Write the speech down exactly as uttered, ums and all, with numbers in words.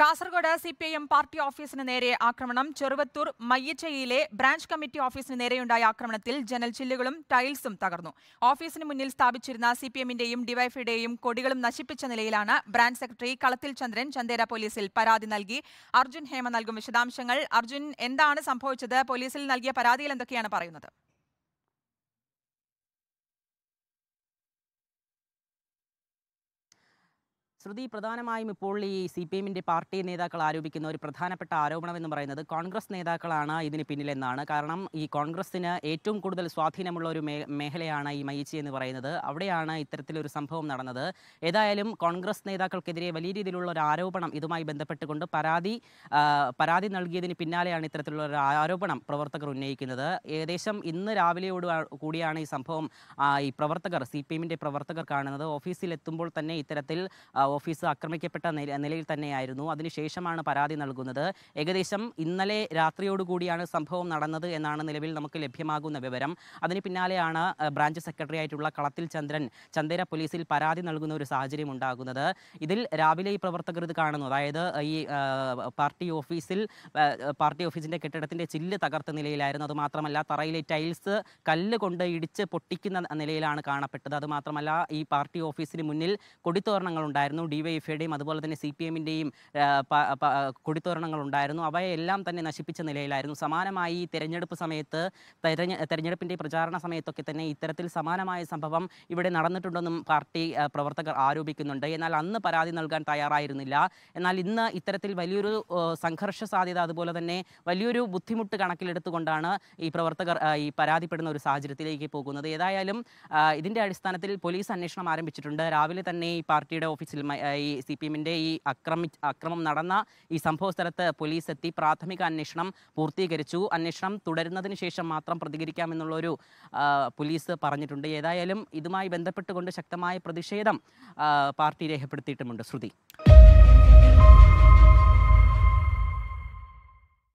Kasaragod C P I M party ഓഫീസിന് നേരെ ആക്രമണം. ചെറുവത്തൂർ മയ്യച്ചയിലെ ബ്രാഞ്ച് കമ്മിറ്റി ഓഫീസിന് നേരെയുണ്ടായ ആക്രമണത്തിൽ ജനൽ ചില്ലുകളും ടൈൽസും തകർന്നു. ഓഫീസിന് മുന്നിൽ സ്ഥാപിച്ചിരുന്ന സി പി എമ്മിന്റെയും ഡിവൈഎഫ്ഐയുടെയും കൊടികളും നശിപ്പിച്ച നിലയിലാണ്. ബ്രാഞ്ച് സെക്രട്ടറി കളത്തിൽ ചന്ദ്രൻ ചന്ദേര പോലീസിൽ പരാതി നൽകി. അർജുൻ ഹേമ നൽകും വിശദാംശങ്ങൾ. അർജുൻ, എന്താണ് സംഭവിച്ചത്? പോലീസിൽ നൽകിയ പരാതിയിൽ എന്തൊക്കെയാണ് പറയുന്നത്? ശ്രുതി, പ്രധാനമായും ഇപ്പോൾ ഈ സി പി എമ്മിൻ്റെ പാർട്ടി നേതാക്കൾ ആരോപിക്കുന്ന ഒരു പ്രധാനപ്പെട്ട ആരോപണം എന്ന് പറയുന്നത് കോൺഗ്രസ് നേതാക്കളാണ് ഇതിന് പിന്നിലെന്നാണ്. കാരണം ഈ കോൺഗ്രസിന് ഏറ്റവും കൂടുതൽ സ്വാധീനമുള്ള ഒരു മേ മേഖലയാണ് ഈ മയ്യിച്ചി എന്ന് പറയുന്നത്. അവിടെയാണ് ഇത്തരത്തിലൊരു സംഭവം നടന്നത്. ഏതായാലും കോൺഗ്രസ് നേതാക്കൾക്കെതിരെ വലിയ രീതിയിലുള്ള ഒരു ആരോപണം ഇതുമായി ബന്ധപ്പെട്ടുകൊണ്ട് പരാതി പരാതി നൽകിയതിന് പിന്നാലെയാണ് ഇത്തരത്തിലുള്ള ഒരു ആരോപണം പ്രവർത്തകർ ഉന്നയിക്കുന്നത്. ഏകദേശം ഇന്ന് രാവിലെയോട് കൂടിയാണ് ഈ സംഭവം ഈ പ്രവർത്തകർ സി പി എമ്മിൻ്റെ പ്രവർത്തകർ കാണുന്നത്. ഓഫീസിലെത്തുമ്പോൾ തന്നെ ഇത്തരത്തിൽ ഓഫീസ് ആക്രമിക്കപ്പെട്ട നിലയിൽ തന്നെയായിരുന്നു. അതിനുശേഷമാണ് പരാതി നൽകുന്നത്. ഏകദേശം ഇന്നലെ രാത്രിയോടുകൂടിയാണ് സംഭവം നടന്നത് എന്നാണ് നിലവിൽ നമുക്ക് ലഭ്യമാകുന്ന വിവരം. അതിന് പിന്നാലെയാണ് ബ്രാഞ്ച് സെക്രട്ടറി ആയിട്ടുള്ള കളത്തിൽ ചന്ദ്രൻ ചന്ദേര പോലീസിൽ പരാതി നൽകുന്ന ഒരു സാഹചര്യം ഉണ്ടാകുന്നത്. ഇതിൽ രാവിലെ ഈ പ്രവർത്തകർ ഇത് കാണുന്നു. അതായത് ഈ പാർട്ടി ഓഫീസിൽ പാർട്ടി ഓഫീസിൻ്റെ കെട്ടിടത്തിൻ്റെ ചില്ല് തകർത്ത നിലയിലായിരുന്നു. അതുമാത്രമല്ല തറയിലെ ടൈൽസ് കല്ല് കൊണ്ട് ഇടിച്ച് പൊട്ടിക്കുന്ന നിലയിലാണ് കാണപ്പെട്ടത്. അതുമാത്രമല്ല ഈ പാർട്ടി ഓഫീസിന് മുന്നിൽ കൊടിത്തോരണങ്ങൾ ഉണ്ടായിരുന്നു. ഡിവൈഎഫ്ഐയുടെയും അതുപോലെ തന്നെ സി പി എമ്മിൻ്റെയും കൊടിത്തോരണങ്ങൾ ഉണ്ടായിരുന്നു. അവയെല്ലാം തന്നെ നശിപ്പിച്ച നിലയിലായിരുന്നു. സമാനമായി തെരഞ്ഞെടുപ്പ് സമയത്ത് തെരഞ്ഞ തെരഞ്ഞെടുപ്പിൻ്റെ പ്രചാരണ സമയത്തൊക്കെ തന്നെ ഇത്തരത്തിൽ സമാനമായ സംഭവം ഇവിടെ നടന്നിട്ടുണ്ടെന്നും പാർട്ടി പ്രവർത്തകർ ആരോപിക്കുന്നുണ്ട്. എന്നാൽ അന്ന് പരാതി നൽകാൻ തയ്യാറായിരുന്നില്ല. എന്നാൽ ഇന്ന് ഇത്തരത്തിൽ വലിയൊരു സംഘർഷ സാധ്യത അതുപോലെ തന്നെ വലിയൊരു ബുദ്ധിമുട്ട് കണക്കിലെടുത്തുകൊണ്ടാണ് ഈ പ്രവർത്തകർ ഈ പരാതിപ്പെടുന്ന ഒരു സാഹചര്യത്തിലേക്ക് പോകുന്നത്. ഏതായാലും ഇതിൻ്റെ അടിസ്ഥാനത്തിൽ പോലീസ് അന്വേഷണം ആരംഭിച്ചിട്ടുണ്ട്. രാവിലെ തന്നെ ഈ പാർട്ടിയുടെ ഓഫീസിൽ ഈ സി പി എമ്മിൻ്റെ ഈ അക്രമി അക്രമം നടന്ന ഈ സംഭവ സ്ഥലത്ത് പോലീസ് എത്തി പ്രാഥമിക അന്വേഷണം പൂർത്തീകരിച്ചു. അന്വേഷണം തുടരുന്നതിന് ശേഷം മാത്രം പ്രതികരിക്കാമെന്നുള്ളൊരു പോലീസ് പറഞ്ഞിട്ടുണ്ട്. ഏതായാലും ഇതുമായി ബന്ധപ്പെട്ടുകൊണ്ട് ശക്തമായ പ്രതിഷേധം പാർട്ടി രേഖപ്പെടുത്തിയിട്ടുമുണ്ട്. ശ്രുതി.